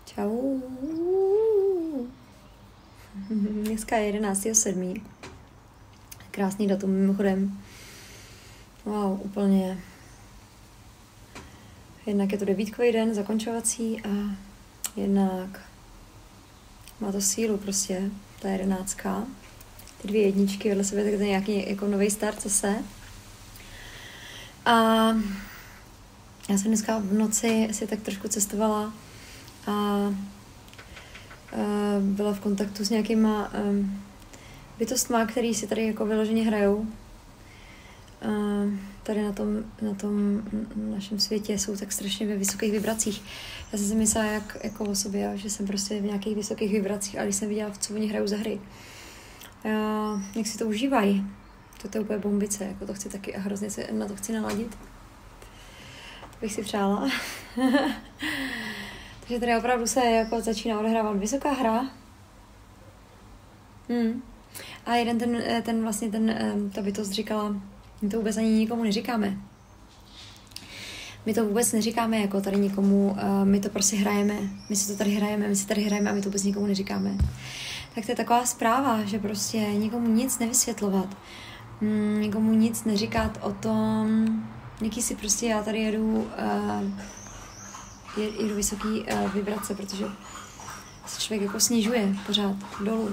Čau. Dneska je 11.7. Krásný datum mimochodem. Wow, úplně. Jednak je to 9kový den, zakončovací a jednak má to sílu prostě, ta 11. Ty 2 jedničky vedle sebe, tak to je nějaký jako nový start zase. A já jsem dneska v noci si tak trošku cestovala a byla v kontaktu s nějakýma bytostma, který si tady jako vyloženě hrajou. Tady na tom našem světě jsou tak strašně ve vysokých vibracích. Já jsem si myslela jako o sobě, že jsem prostě v nějakých vysokých vibracích, ale když jsem viděla, co oni hrajou za hry, jak si to užívají. To je úplně bombice, jako to chci taky a hrozně se na to chci naladit. To bych si přála. Takže tady opravdu se jako začíná odehrávat vysoká hra. A jeden ta bytost říkala, my to vůbec ani nikomu neříkáme. My to vůbec neříkáme jako tady nikomu, my to prostě hrajeme. My si to tady hrajeme, a my to vůbec nikomu neříkáme. Tak to je taková zpráva, že prostě nikomu nic nevysvětlovat. Nikomu nic neříkat o tom, jaký si prostě já tady jedu vysoký vibrace, protože se člověk jako snižuje pořád dolů.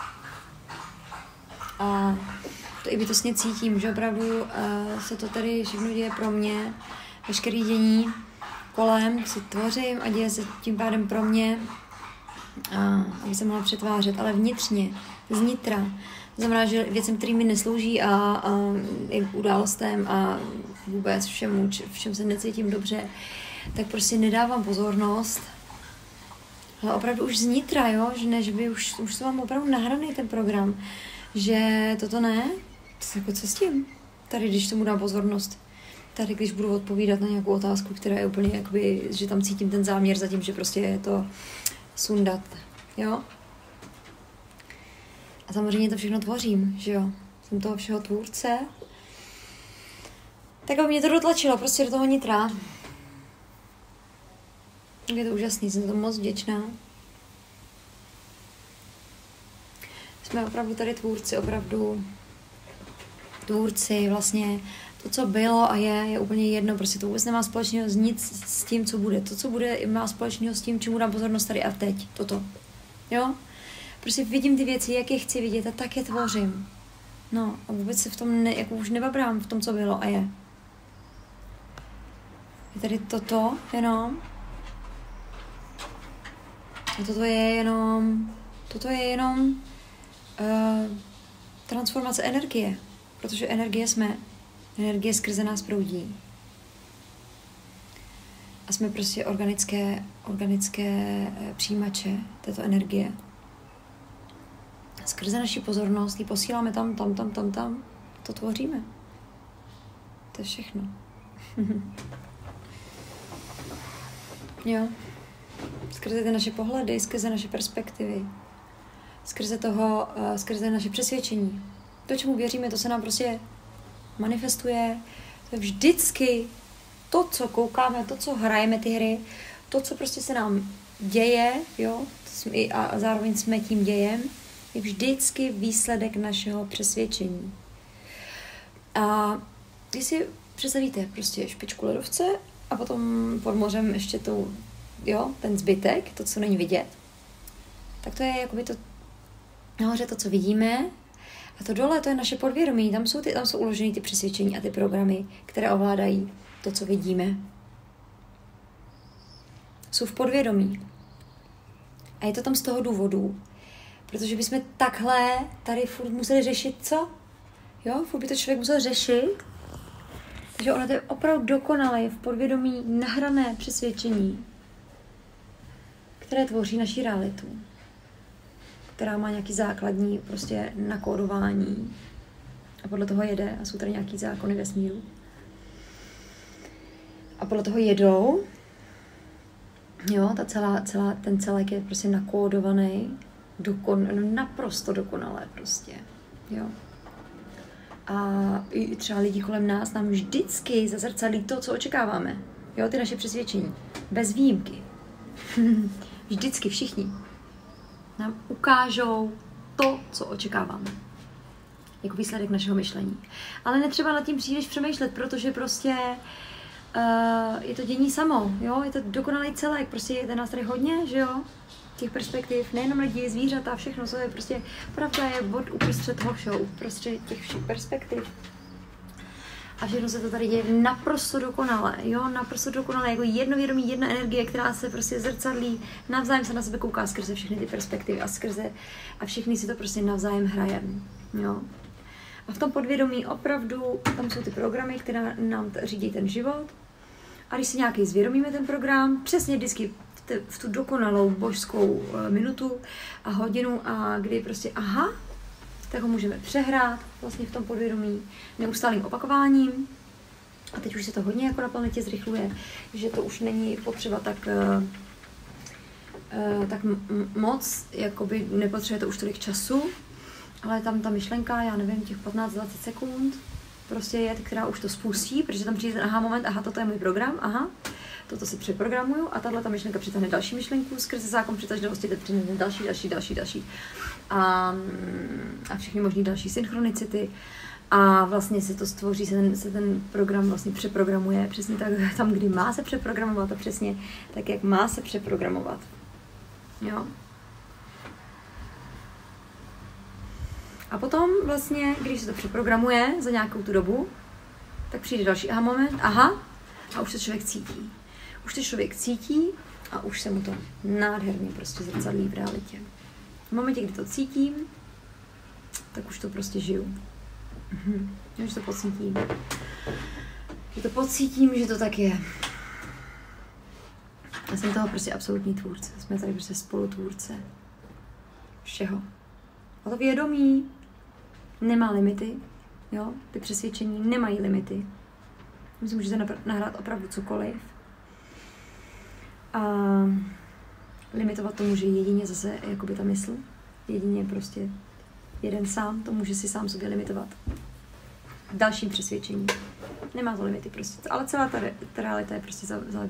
A to i bytostně cítím, že opravdu se to tady všechno děje pro mě, veškerý dění kolem si tvořím a děje se tím pádem pro mě, aby se mohla přetvářet, ale vnitřně, znitra. To znamená, že věcem, který mi neslouží a i událostem a vůbec všem se necítím dobře, tak prostě nedávám pozornost. Ale opravdu už znitra, jo? Že ne, že by už to mám opravdu nahraný ten program. Že toto ne, jako co s tím? Tady, když tomu dám pozornost. Tady, když budu odpovídat na nějakou otázku, která je úplně jakoby, že tam cítím ten záměr za tím, že prostě je to sundat, jo? A samozřejmě to všechno tvořím, že jo? Jsem toho všeho tvůrce. Tak aby mě to dotlačilo prostě do toho nitra. Je to úžasný, jsem to moc vděčná. Jsme opravdu tady tvůrci, vlastně to, co bylo a je úplně jedno, prostě to vůbec nemá společného nic s tím, co bude. To, co bude, má společného s tím, čemu dám pozornost tady a teď, toto. Jo? Prostě vidím ty věci, jak je chci vidět a tak je tvořím. No a vůbec se v tom jako už nebabrám v tom, co bylo a je. Je tady toto jenom. A toto je jenom transformace energie. Protože energie skrze nás proudí. A jsme prostě organické přijímače této energie. Skrze naši pozornost ji posíláme tam, to tvoříme. To je všechno. Jo. Skrze ty naše pohledy, skrze naše perspektivy, skrze naše přesvědčení. To, čemu věříme, to se nám prostě manifestuje. To je vždycky to, co koukáme, to, co hrajeme ty hry, to, co prostě se nám děje, jo, a zároveň jsme tím dějem, je vždycky výsledek našeho přesvědčení. A když si představíte prostě špičku ledovce a potom pod mořem ještě ten zbytek, to, co není vidět, tak to je jakoby to nahoře to, co vidíme, a to dole, to je naše podvědomí, tam jsou uloženy ty přesvědčení a ty programy, které ovládají to, co vidíme. Jsou v podvědomí. A je to tam z toho důvodu, protože bychom takhle tady furt museli řešit co? Jo, furt by to člověk musel řešit. Takže ono to je opravdu dokonalé v podvědomí nahrané přesvědčení, které tvoří naši realitu, která má nějaký základní prostě nakódování a podle toho jede a jsou tady nějaký zákony vesmíru. A podle toho jedou, jo, ten celek je prostě nakódovaný, naprosto dokonalé prostě, jo. A i třeba lidi kolem nás nám vždycky zazrcadlí to, co očekáváme, jo, ty naše přesvědčení, bez výjimky. vždycky všichni nám ukážou to, co očekáváme. Jako výsledek našeho myšlení. Ale netřeba nad tím příliš přemýšlet, protože prostě je to dění samo, jo? Je to dokonalý celek, prostě je nás tady hodně, že jo? Těch perspektiv, nejenom lidi, zvířata, všechno, co je prostě, pravda je od uprostřed toho všeho, uprostřed těch všech perspektiv. A všechno se to tady děje naprosto dokonale, jo, naprosto dokonale, jako jednovědomí, jedna energie, která se prostě zrcadlí, navzájem se na sebe kouká skrze všechny ty perspektivy a všechny si to prostě navzájem hrajem, jo. A v tom podvědomí opravdu, tam jsou ty programy, které nám řídí ten život. A když si nějaký zvědomíme ten program, přesně vždycky v tu dokonalou božskou minutu a hodinu a kdy prostě tak ho můžeme přehrát vlastně v tom podvědomí neustálým opakováním. A teď už se to hodně jako na planetě zrychluje, že to už není potřeba tak moc, jakoby nepotřebuje to už tolik času, ale tam ta myšlenka, já nevím, těch 15-20 sekund prostě je, která už to spustí, protože tam přijde ten moment, toto je můj program, toto si přeprogramuju a tahle ta myšlenka přitáhne další myšlenku, skrze zákon přitažlivosti to přitáhne další. A všechny možné další synchronicity a vlastně se to stvoří, se ten program vlastně přeprogramuje přesně tak, tam, kdy má se přeprogramovat a přesně tak, jak má se přeprogramovat. Jo? A potom vlastně, když se to přeprogramuje za nějakou tu dobu, tak přijde další moment, a už se člověk cítí. Už to člověk cítí a už se mu to nádherně prostě zrcadlí v realitě. V momentě, kdy to cítím, tak už to prostě žiju. Už to pocítím. Že to tak je. Já jsem toho prostě absolutní tvůrce. Jsme tady prostě spolutvůrce všeho. A to vědomí nemá limity, jo? Ty přesvědčení nemají limity. Vy si můžete nahrát opravdu cokoliv. A limitovat to může jedině zase jakoby ta mysl. Jedině prostě jeden sám, to může si sám sobě limitovat. Dalším přesvědčením. Nemá to limity prostě. Ale celá ta realita je prostě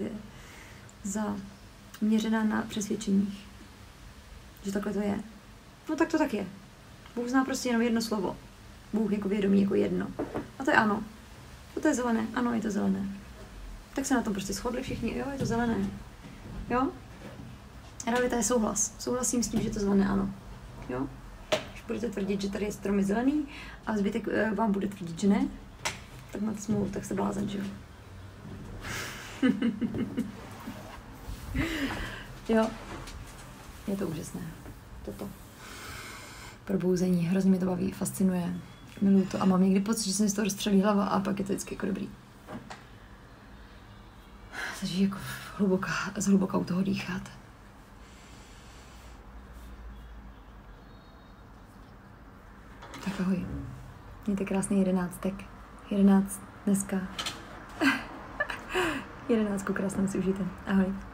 zaměřená na přesvědčeních. Že takhle to je. No tak to tak je. Bůh zná prostě jenom jedno slovo. Bůh jako vědomí, jako jedno. A to je ano. To je zelené. Ano, je to zelené. Tak se na tom prostě shodli všichni. Jo, je to zelené. Jo? Realita je souhlas. Souhlasím s tím, že to zelené ano. Jo? Když budete tvrdit, že tady je stromy zelený a zbytek vám bude tvrdit, že ne, tak máte smlouvu, tak se blázen, že jo? Jo? Je to úžasné. Toto. Probouzení. Hrozně mě to baví, fascinuje. Miluji to a mám někdy pocit, že se mi z toho rozstřelí hlava a pak je to vždycky jako dobrý. Takže jako zhluboka u toho dýchat. Tak ahoj. Mějte krásný 11. 11 dneska. 11 krásnou si užijte. Ahoj.